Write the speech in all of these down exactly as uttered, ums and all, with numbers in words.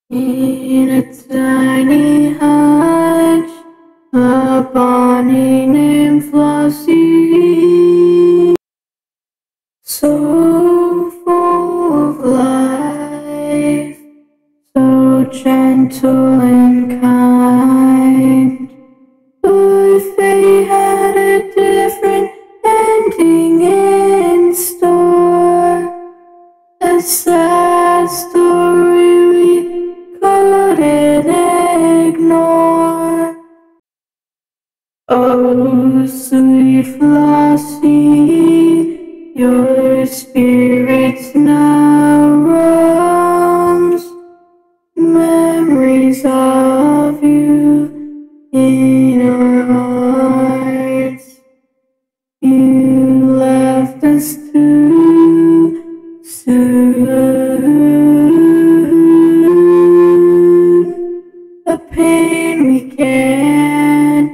In a tiny hutch, a bunny named Flossie, so full of life, so gentle and kind. But fate had a different ending in store, a sad story we couldn't ignore. Oh, sweet Flossie, your spirit now roams, memories of you in our hearts. You left us too soon, a pain we can't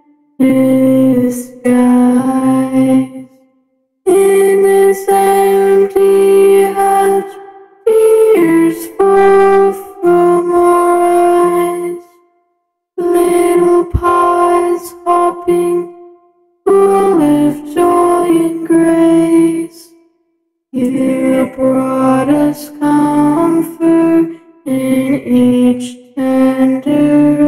disguise. In this empty hutch, tears fall from our eyes, little paws hopping full of joy and grace. You brought us comfort in each tender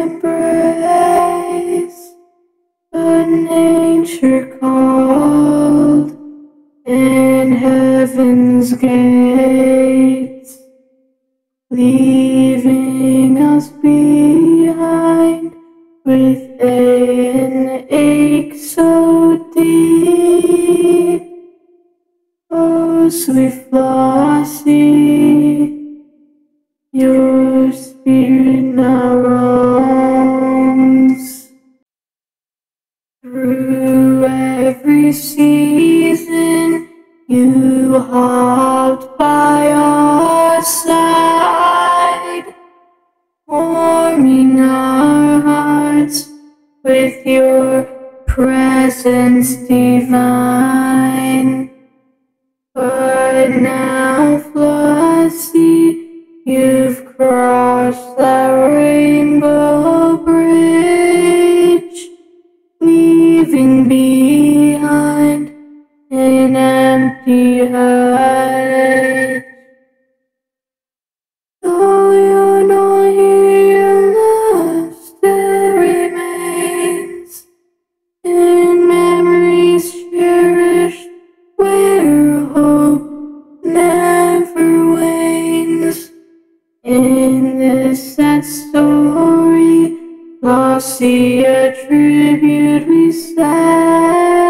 embrace. But nature called, and heaven's gates, leaving us behind with an ache so deep. Oh, sweet Flossie, your spirit now roams through every season. You hopped by our side, warming our hearts with your presence divine. But now, Flossie, you've crossed that rainbow bridge, leaving behind an empty hutch. Though you're not here, your love still remains in memories cherished, where hope never wanes. In this sad story, Flossie, a tribute we say.